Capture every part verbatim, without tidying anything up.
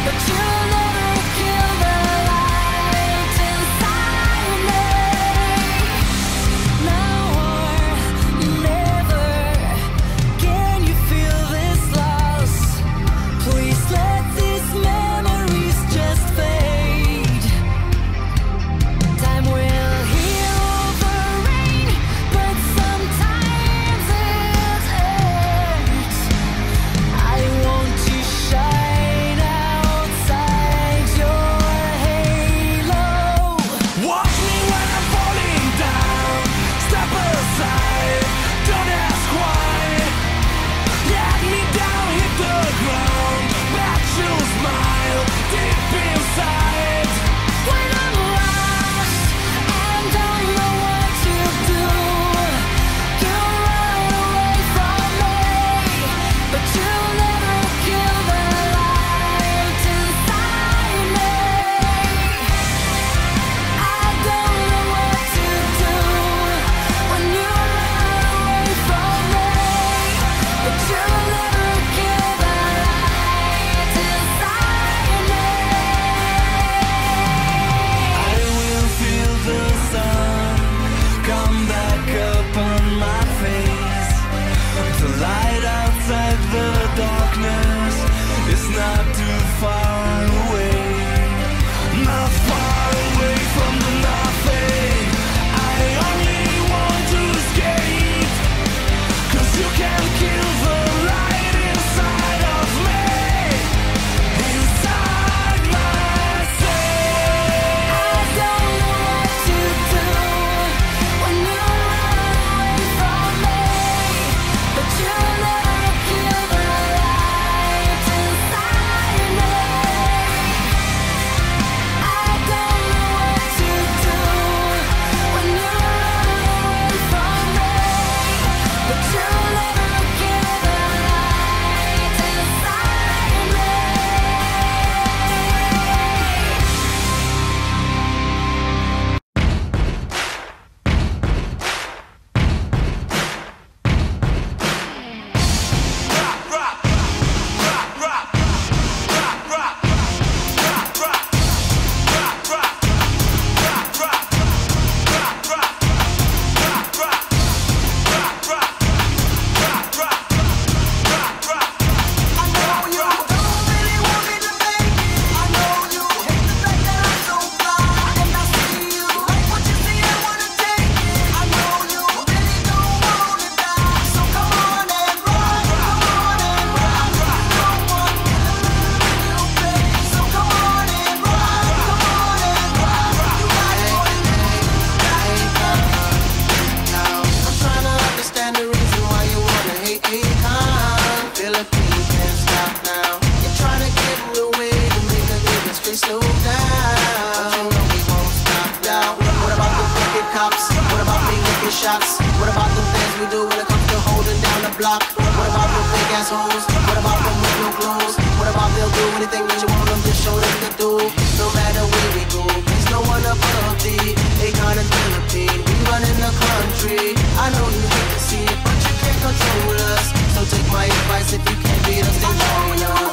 shots? What about the things we do when it comes to holding down the block? What about the fake assholes? What about them with no clothes? What about they'll do anything that you want them to show them to do? No matter where we go, there's no one above thee. Akon and Philippine, we run in the country. I know you hate to see it, but you can't control us. So take my advice, if you can't beat us, then join us.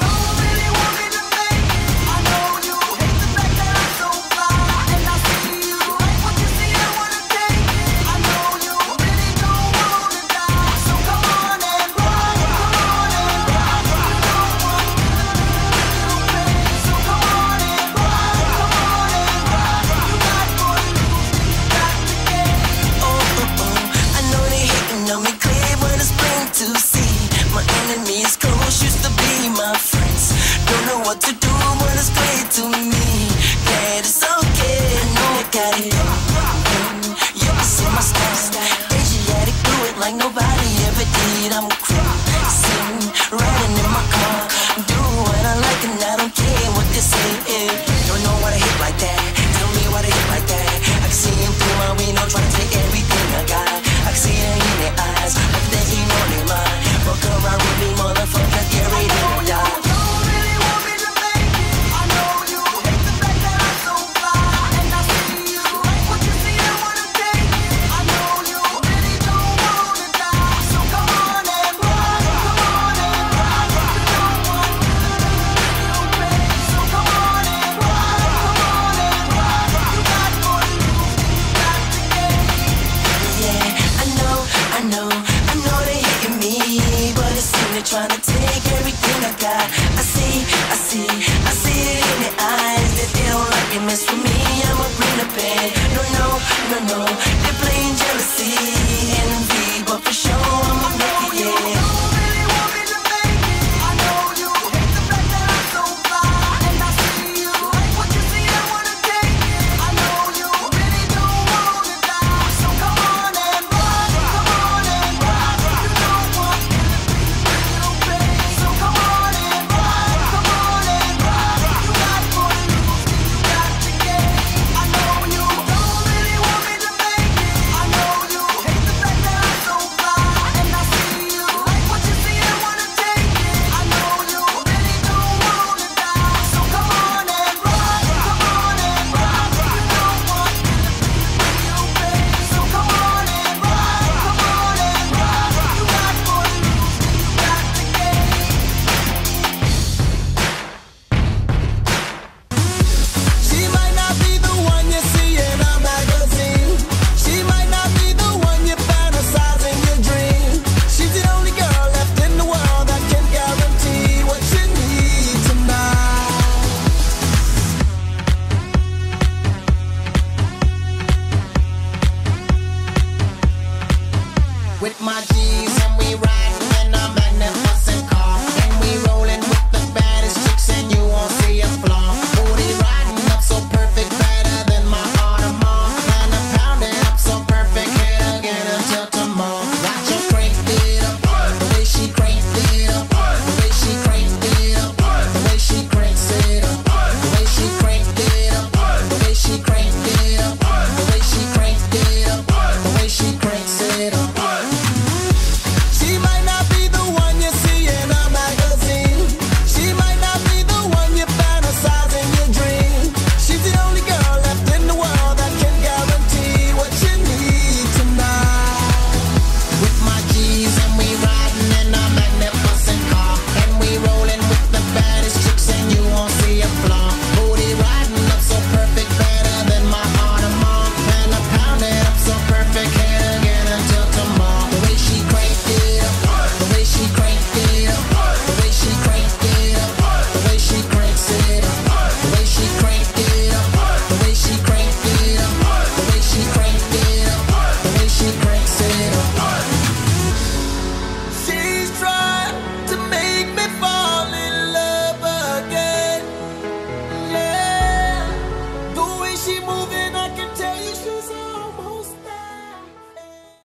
What to do, but it's great to me. Yeah, it's okay, I know I got it. Mm, you can see my style. Asiatic, do it like nobody ever did. I'm cruising, riding in my car, do what I like and I don't care what they say. Yeah. Don't know what I hit like that. Tell me what I hit like that. I can see him through my window, trying to take everything I got. I can see it in their eyes, like they ain't on their mind. Fuck around with me, motherfucker, get ready to die. eyes that they don't like it mess with me. I'ma bring the pain. No, no, no, no, they're playing jealousy.